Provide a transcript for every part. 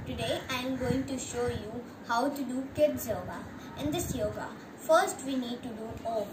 Today I am going to show you how to do kids yoga. In this yoga, first we need to do Om.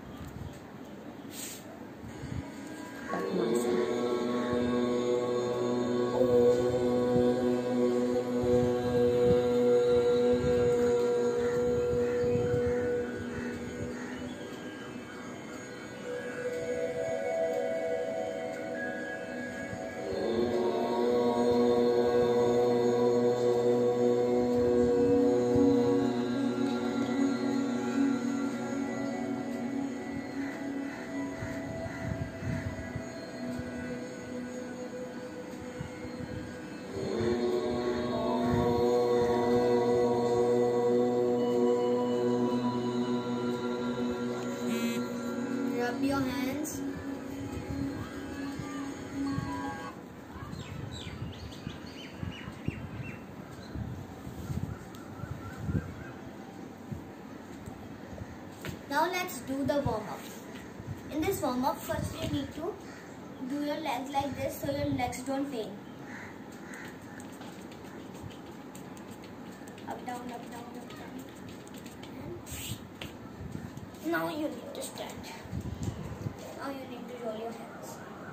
Rub your hands. Now let's do the warm-up. In this warm-up, first you need to do your legs like this so your legs don't pain. Up, down, up, down, up, down. And now you need to stand. Now you need to roll your hands.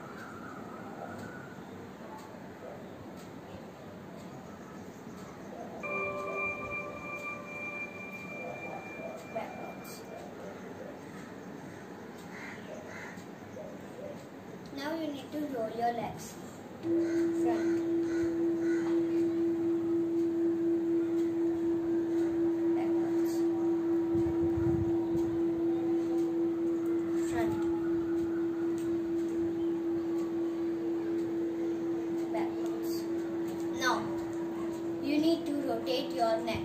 Backwards. Now you need to roll your legs. Front. Backwards. Front. Backwards. Now you need to rotate your neck.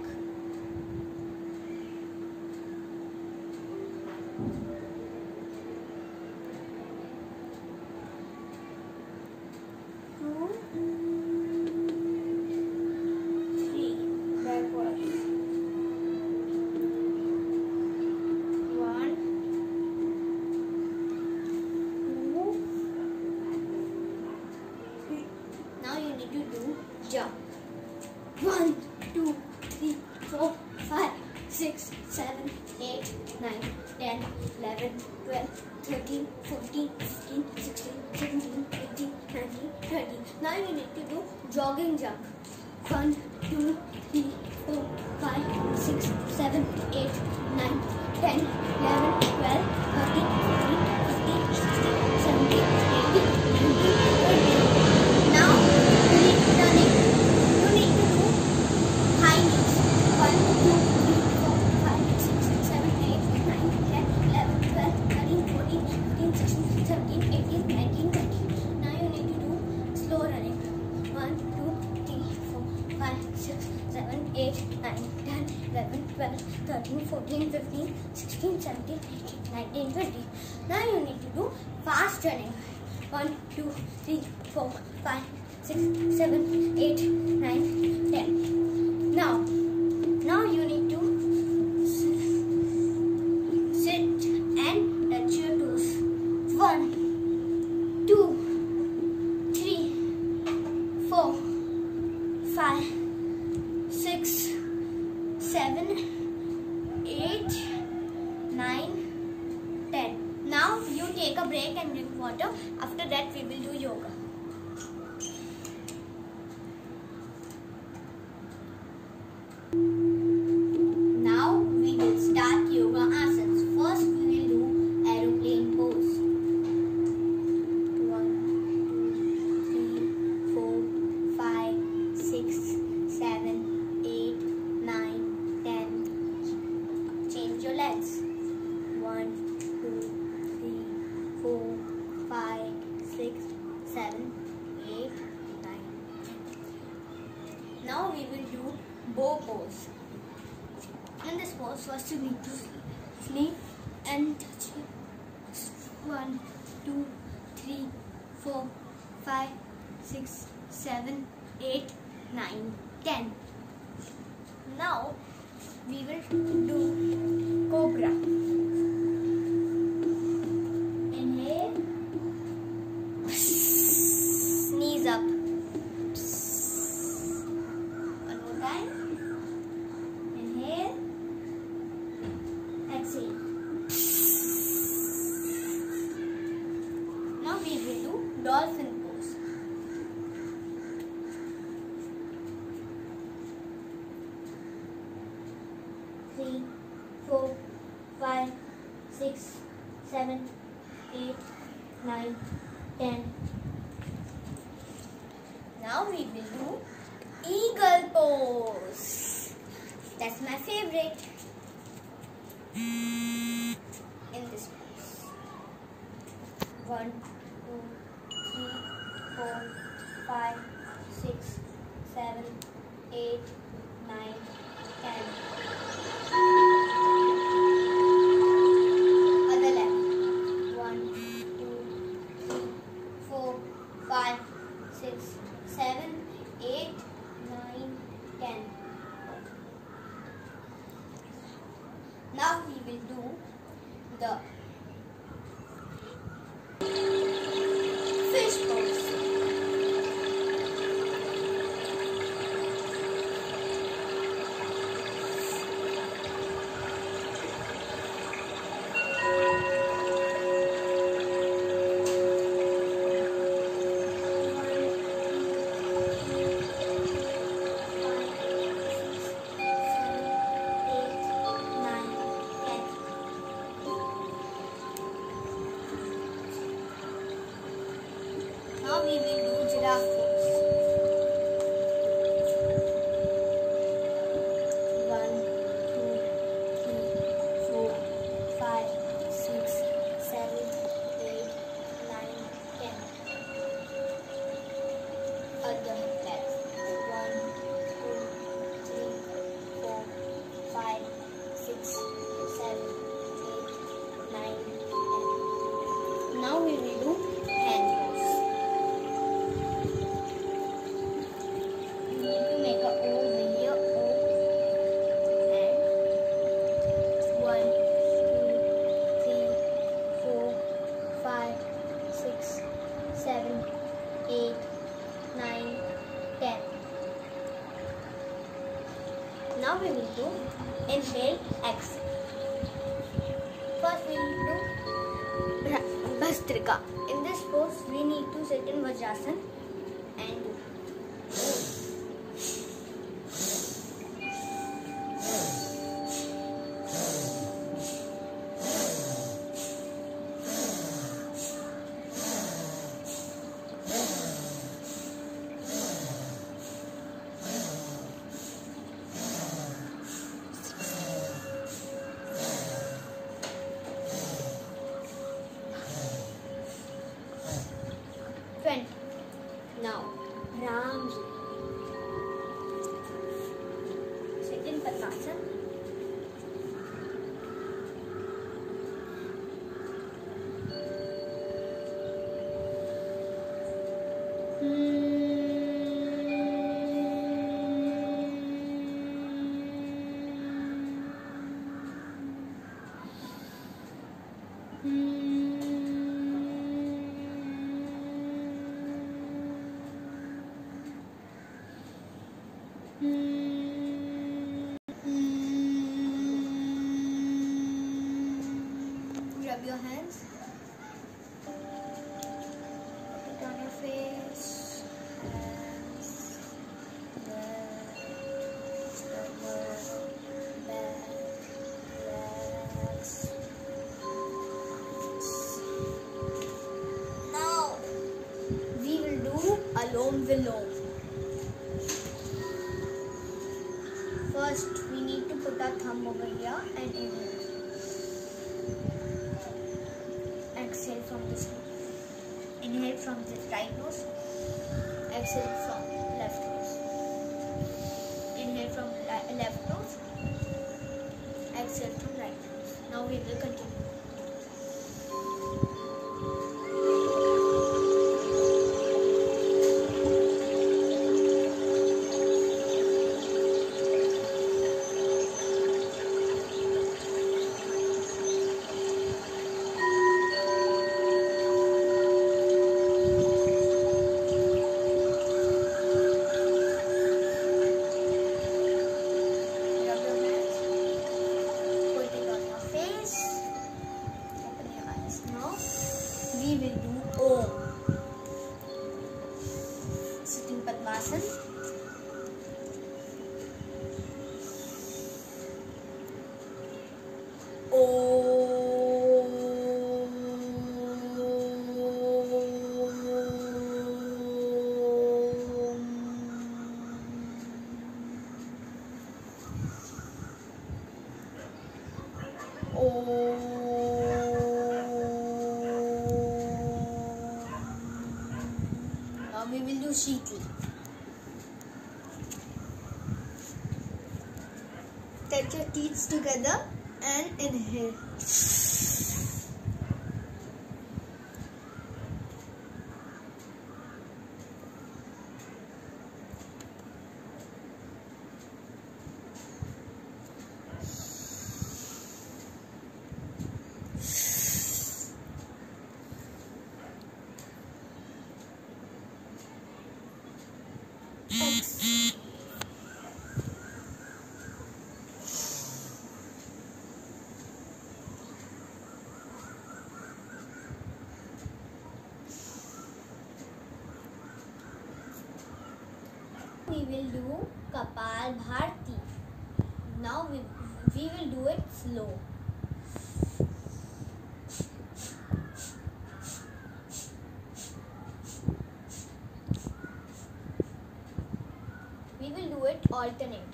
Now you need to do jump. 1, 2, 3, 4, 5, 6, 7, 8, 9, 10, 11, 12, 13, 14, 15, 16, 17, 18, 19, 20. Now you need to do jogging jump. 1, 2, 3, 4, 5, 6, 7, 8, 9, 10, 11, 12, 13, 14, 15, 16, 17, 18, 19, 20. Now you need to turn it. You need to do high knees. 1, 2, 3, 4, 5, 6, 7, 8, 9, 10, 11, 12, 13, 14, 15, 16, 17, 18, 19, 20. Now you need to do slow running. 1, 2, 3, 4, 5, 6, 7, 8, 9, 10, 11, 12, 13, 14, 15, 16, 17, 18, 19, 20. Now you need to do fast running. 1, 2, 3, 4, 5, 6, 7, 8, 9, 10. Now you need to sit and touch your toes. 1, 2, 3, 4, 5, 6, 7, 8, 9, 10. Now you take a break and drink water. After that we will do yoga. Now we will start yoga asanas. First we will do aeroplane pose. 1, 2, 3, 4, 5, 6, 7, 8, 9, 10. Change your legs. 1, 2, 3, 4, 5, 6, 7, 8, 9. Now we will do bow pose. In this pose, first you need to sleep and touch it. 1, 2, 3, 4, 5, 6, 7, 8, 9, 10. Now we will do cobra. Inhale, knees up. Now we will do eagle pose. That's my favorite. In this pose. 1, 2, 3, 4, 5, 6, 7, 8, 9, 10. Other left. 1, 2, 3, 4, 5, 6, 7, 8, 9, 10. Now we will do the fish pose. Now we will do giraffe pose. 1, 2, 3, 4, 5, 6, 7, 8, 9, 10. Other left. 1, 2, 3, 4, 5, 6, 7, 8, 9, 10. Now we will do hand pose. Make a O over here, O, and 1, 2, 3, 4, 5, 6, 7, 8, 9, 10. Now we will do inhale, exhale. First we will do Bhastrika. In this pose we need to sit in Vajrasana and do. Now, Ramji. Sit in Padmasana. Rub your hands. Put it on your face. Hands. Back. Stomach. Back. Relax. Now we will do Alom Vilom. First, we need to put our thumb over here and inhale. Exhale from this nose. Inhale from the right nose. Exhale from left nose. Inhale from left nose. Exhale from right nose. Now we will continue. We will do Om. Sitting Padmasana. Om. Now we will do Shiti. Touch your teeth together and inhale. We will do Kapal Bharti. Now we will do it slow. We will do it alternate.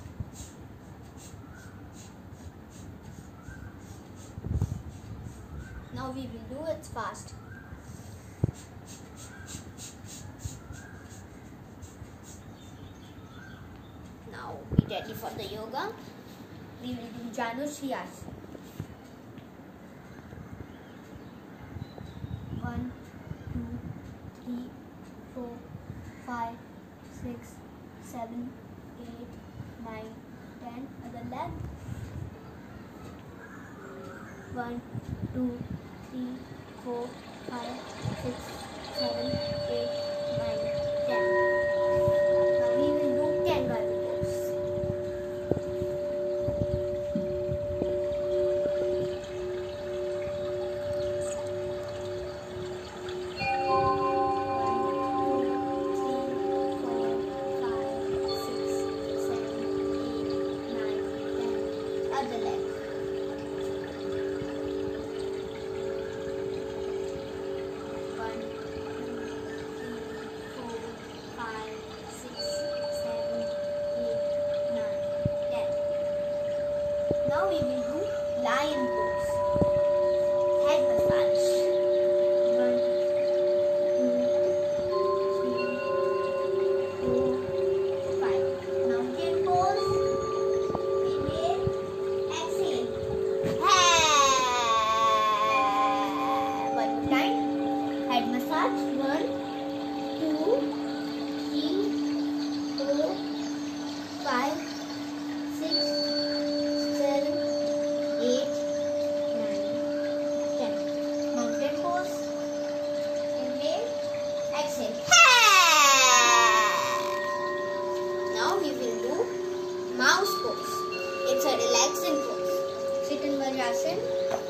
Now we will do it fast. Now be ready for the yoga. We will do Janushriyasana. 1, 2, 3, 4, 5, 6, 7, 8, 9, 10. Other leg. 1, 2, 3, 4, 5, 6, 7, 8, 9, 10. Now we will do 10 Garbhi pose. Other leg. 1, 2, 3, 4, 5, 6, 7, 8, 9, 10. Now we will do lion pose. Head massage. 1, 2, 3, 4, 5. Mountain pose. Inhale. Exhale. One more time. Head massage. 1, 2, 3, 4, 5, 6, 7, 8, 9, 10. Mountain pose. Inhale. Exhale. Now we will do mouse pose. It's a relaxing pose. Sit in Vajrasana.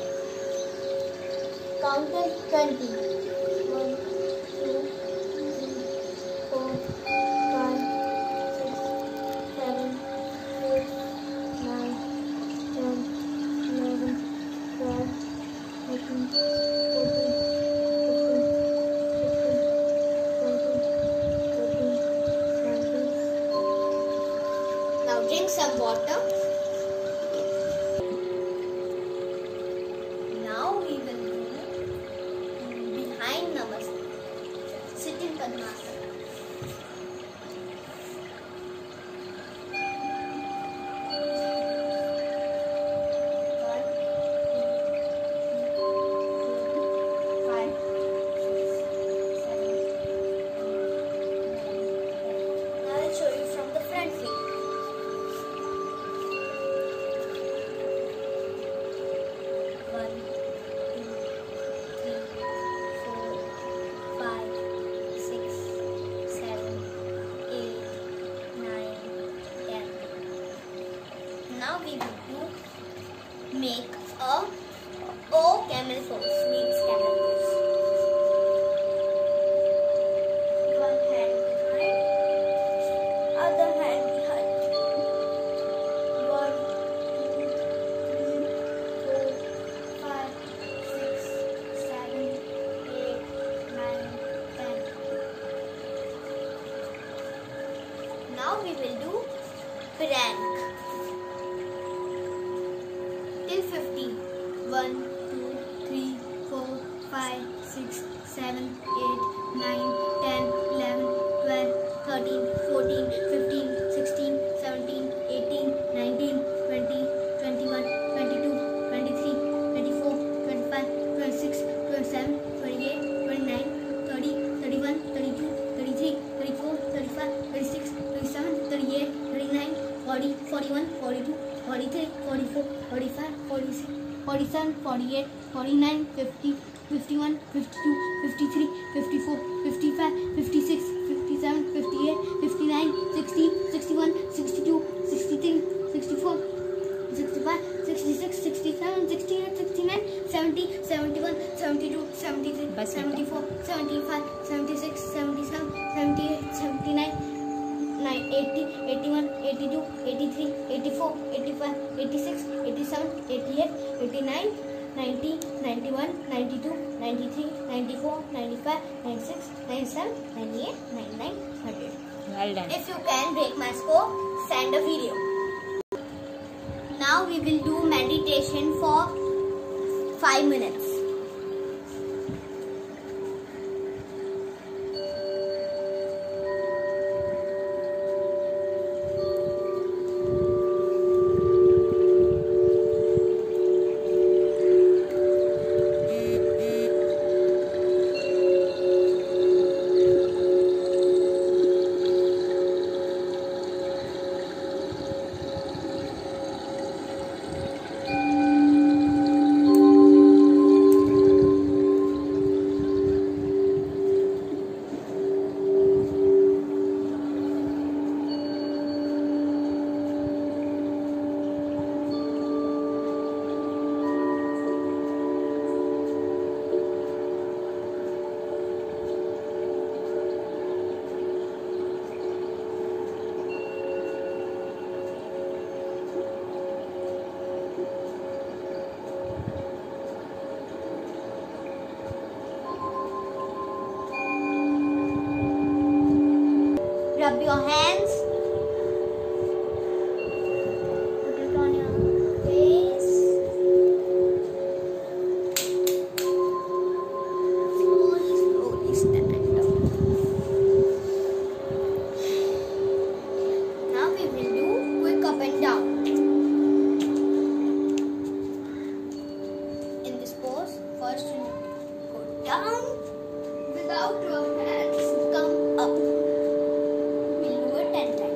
Count to 20. 1, 2, 3, 4, 5, 6, 7, 8, 9, 10, 11, 12, 13, 14, 15, 16, 17, 18, 19. Now drink some water. Now we will do behind Namaste. Sit in Padmasana. 1, 2, 3, 4, 5, 6, 7, 8, 9, 10. Now I'll show you from the front view. 1, 2, 3, 4, 5, 6, 7, 8, 9, 10. Now we will do make a O camel pose. Means camel pose. One hand behind, other hand behind. 1, 2, 3, 4, 5, 6, 7, 8, 9, 10. Now we will do prank till 50. 1, 2, 3, 4, 5, 6, 7, 8, 9, 10, 11, 12, 13, 14, 15, 16, 17, 18, 19, 20, 21, 22, 23, 24, 25, 26, 27, 28, 29, 30, 31, 32, 33, 34, 35, 36, 37, 38, 39, 40, 41, 42, 43, 44, 45, 46, 47, 48, 49, 50, 51, 52, 53, 54, 55, 56, 57, 58, 59, 60, 61, 62, 63, 64, 65, 66, 67, 68, 69, 70, 71, 72, 73, 74, 75, 76, 77, 78, 79, 80, 81, 82, 83, 84, 85, 86, 87, 88, 89, 90, 91, 92, 93, 94, 95, 96, 97, 98, 99, 100. Well done. If you can break my score, send a video. Now we will do meditation for 5 minutes. Rub your hands. Put it on your face. Slowly, slowly stand up. Now we will do quick up and down. In this pose, first you go down without your hands. Come up. 10 times.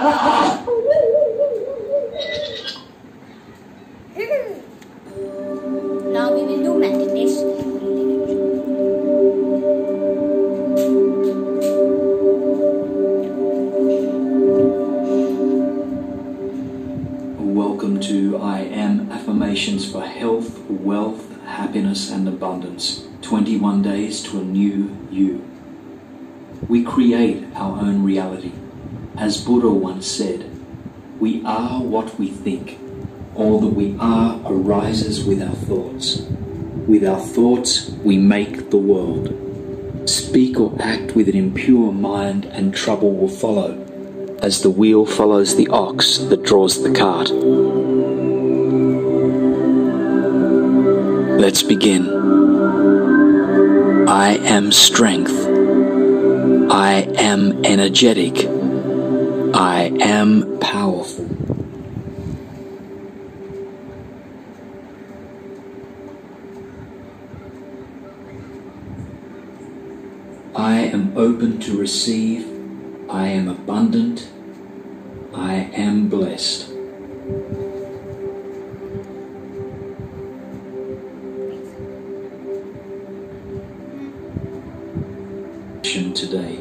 Now we will do meditation. Welcome to I Am Affirmations for Health, Wealth, Happiness and Abundance. 21 days to a new you. We create our own reality. As Buddha once said, we are what we think. All that we are arises with our thoughts. With our thoughts, we make the world. Speak or act with an impure mind and trouble will follow, as the wheel follows the ox that draws the cart. Let's begin. I am strength. I am energetic. I am powerful. I am open to receive. I am abundant. I am blessed. Today.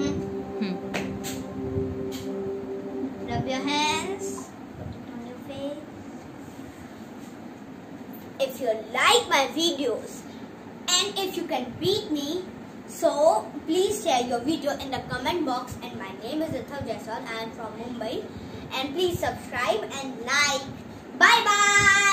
Rub your hands on your face. If you like my videos and if you can beat me, so please share your video in the comment box. And my name is Ithal Jaiswal. I am from Mumbai. And please subscribe and like. Bye bye.